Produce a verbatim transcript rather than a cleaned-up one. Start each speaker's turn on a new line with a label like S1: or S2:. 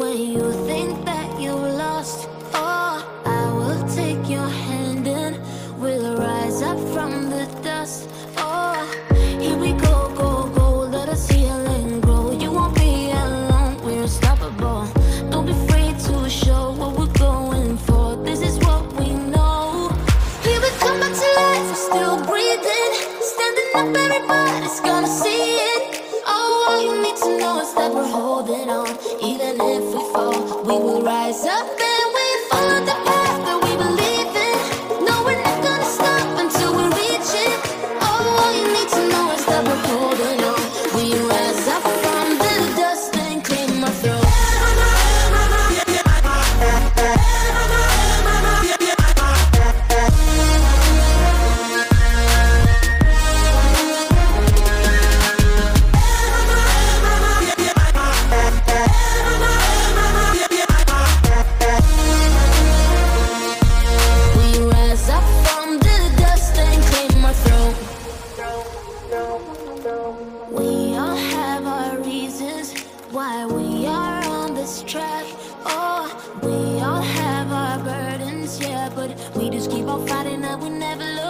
S1: when you think that you lost. Oh, I will take your hand and we'll rise up from the dust. Oh, here we go, go, go, let us heal and grow. You won't be alone, we're unstoppable. Don't be afraid to show what we're going for. This is what we know. Here we come back to life, we're still breathing. Standing up, everybody's gonna see it. Oh, all you need to know is that we're holding on. Even if we fall, we will rise up and we follow the path that we believe in. No, we're not gonna stop until we reach it. Oh, all you need to know is that we're holding on. We rise up from the dust and clear my throat. We all have our reasons why we are on this track. Oh, we all have our burdens, yeah, but we just keep on fighting and we never look